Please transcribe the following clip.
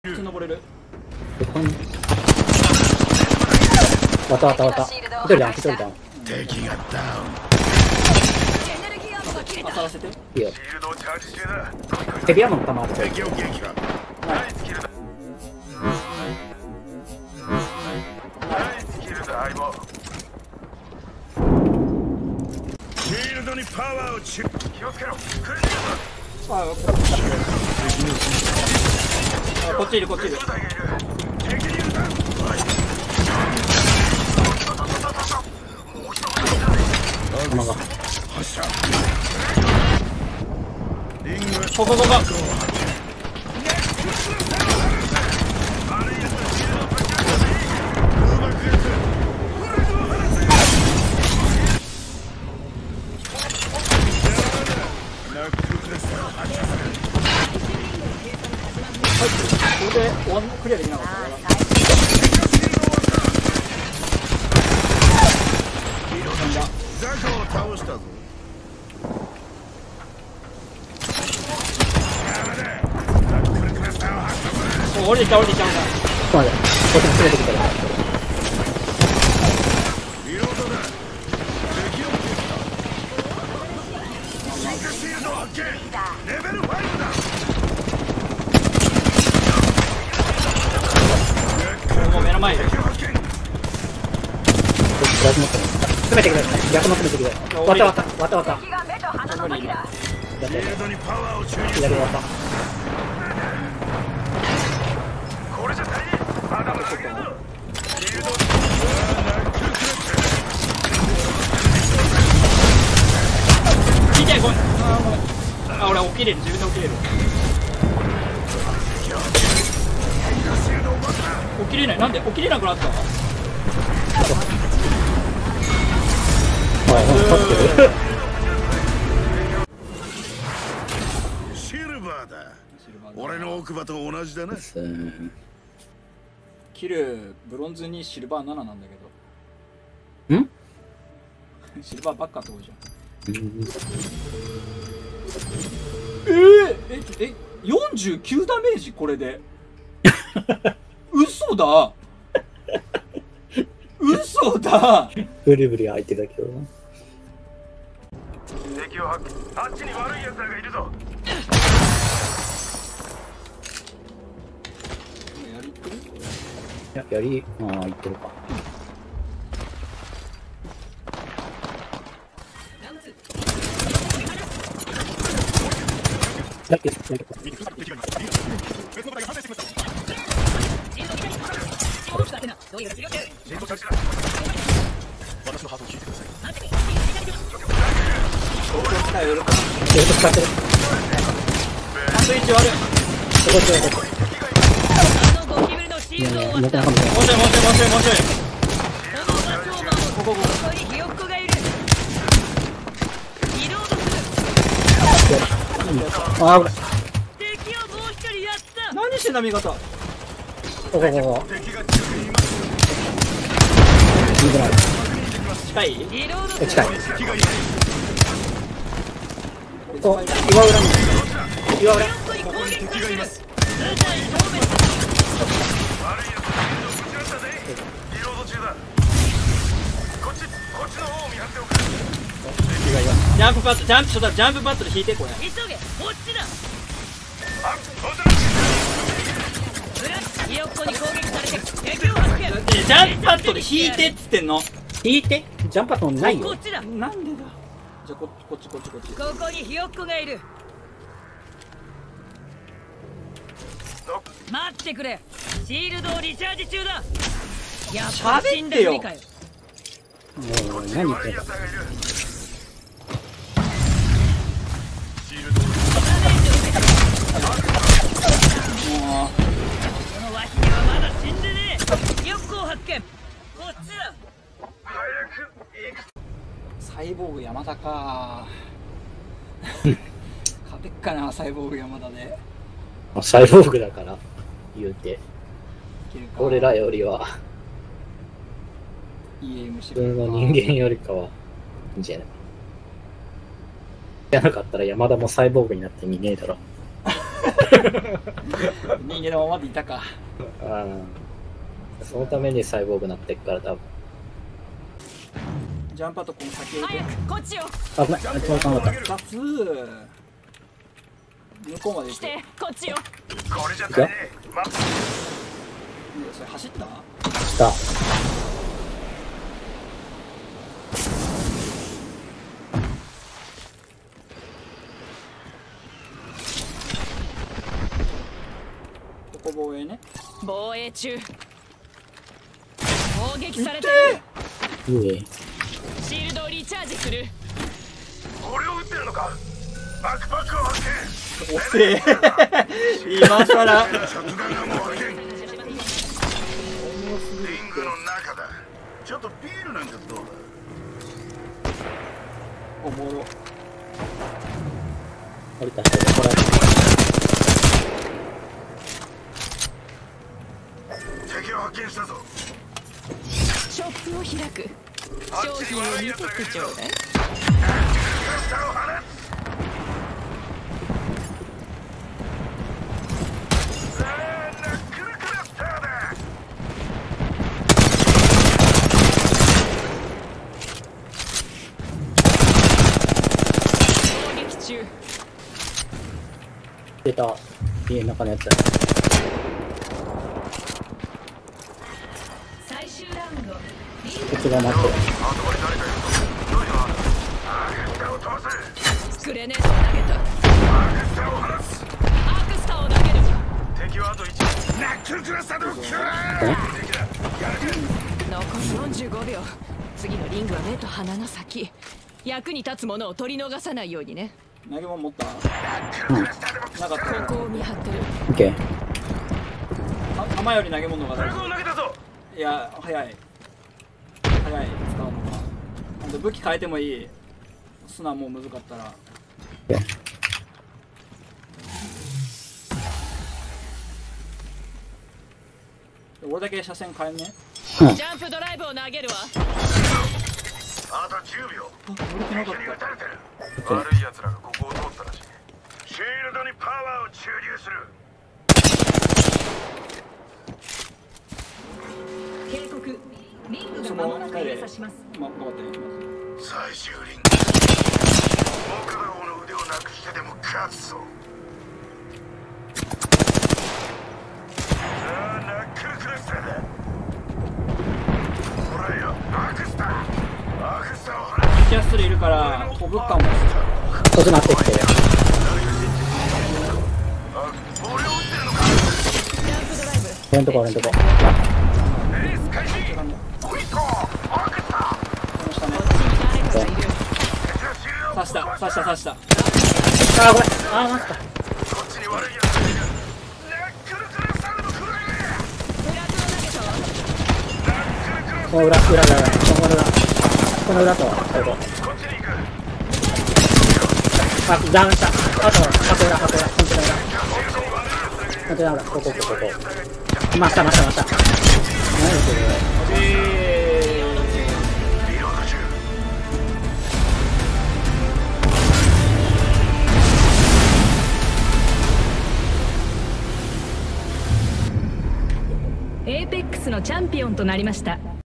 普通登れる。 わた。一人だ。 敵がダウン。 当たらせて。 いいよ。ヘビアモン弾ある。 敵を撃破。ナイスキルだ。ナイスキルだ相棒。シールドにパワーをチュー。気をつけろ。来るぞ。 こっちいる。 敵にいるだ。 弾が。 発射。 ここ。これで終わんクリアできなかった。 ザコを倒したぞ。 降りてきた。 ちょっと待って。こっちも連れてきたら。 リロードだ。敵を撃破。進化シールド発見。レベル5だ。 もう目の前。 敵を発見。 ブラジ持ってる。詰めてください。逆も詰めてください。わた。 シールドにパワーを注入。 左わた。 これじゃ足りねえ。まだまだ上げるぞ。シールド。 見てこれ。俺起きれる。自分で起きれる。起きれない。なんで起きれなくなった？ シルバーだ。俺の奥歯と同じだな。 キルブロンズにシルバー7なんだけど。シルバーばっかってことじゃん。49ダメージこれで。嘘だ。 ブリブリ相手だけどな。 敵を発見。あっちに悪い奴らがいるぞ。 やり、言ってるか。だけど。 私のハートを聞いてください。 使ってる。 サンドイッチ悪い。 いや、もうもうちょい。ここ。 あ、 何してんだ味方。 ここ。 近い？ 近い。お、岩裏に。岩裏。 敵がいます。リロード中だ。こっちの方を見張っておく。 ジャンプパッドで引いてこれ。 急げ、こっちだ。ひよっこに攻撃されて敵を発見。 ジャンプパッドで引いてっつってんの。 引いて。ジャンパートンないよ。 こっちだ。 なんでだ。じゃあこっち。 ここにひよっこがいる。待ってくれ。シールドをリチャージ中だ。やっぱ死んだふりかよ。 もう何言ってんだ。 この脇にはまだ死んでねえ。ひよっこを発見。こっちだ。 サイボーグ山田か。勝てっかな、サイボーグ山田で。 サイボーグだから言うて。俺らよりは。 EM し普通の人間よりかはいいんじゃない。じゃなかったら山田もサイボーグになってみねえだろ。 人間のままでいたか。 ああ、そのためにサイボーグになってっから多分。 ジャンパーとこの先置いて。 早くこっちを危ない、あ、届かなかっ 2つ向こうまで行来って。 てこっちよ。 これじゃ足りねえ。待つ。 いやそれ走ったた。した。 ここ防衛ね。 防衛中。砲撃されてる。 いい。 シールドをリチャージする。 俺を撃ってるのか。バックパックを発見。 遅え今さら着弾がもう発見。リングの中だ。ちょっとビールなんかどうだ。 おもろ。 降りた人でこれ。 敵を発見したぞ。 ショップを開く。商品を見せてちょうだい。 クラスターを放つ。ナックルクラスターだ。 攻撃中。 出た。家の中のやつ。 最終ラウンド。 こっちが待ってる。 あそこに誰かいるぞ。どういうの。アークスターを飛ばせ。 グレネードを投げた。 アークスターを放つ。 アークスターを投げる。 敵はあと1。ナックルクラスターでもキュー。敵だ。やるか。 残り45秒。次のリングは目と鼻の先。役に立つものを取り逃さないようにね。 投げ物持ったナックルクラスターでもなかったここを見張ってる。 オッケー。 弾より投げ物が大フラグを事。 投げたぞ。 いや早い使うのが。ほんと武器変えてもいい。スナもう難かったら。 オッケー。 俺だけ車線変えんね。 ジャンプドライブを投げるわ。 あと10秒。 あ乗れてなか敵に撃ったれてる。悪い奴らがここを通ったらしい。シールドにパワーを注入する。 警告。リングその2人でします。 頑張っていきます。 最終リング。もう片方の腕をなくしてでも勝つぞ。さあナックルクラスターだ。ほらよアークスター。アークスターを放つ。 キャストルいるから飛ぶかも。 こっち待ってって。 俺を撃ってるのか。 ジャンプドライブ。 俺んとこ俺んとこ。 レース開始。クイッコアークスター。 この下ね。 誰かがいる。 刺した。 あーごめん。あー待った。 こっちに悪いやつがいる。ナックルクラスターでも食らえ。 フラグを投げたわ。 ナックルクラスこの裏。この裏と最後。 こっちに行く。 あ、ダウンした。あと箱裏。本当だ裏。ここ。ました。何それ。 リロード中。 エーペックスのチャンピオンとなりました。